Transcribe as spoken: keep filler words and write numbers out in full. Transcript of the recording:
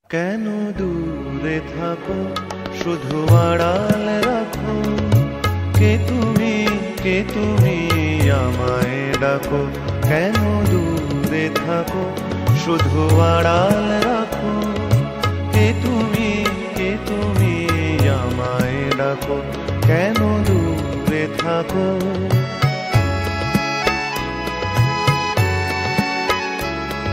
কেন দূরে থাকো শুধু আড়াল রাখো, কে তুমি কে তুমি আমায় ডাকো। কেন দূরে থাকো শুধু আড়াল রাখো, কে তুমি কে তুমি আমায় ডাকো। কেন দূরে থাকো।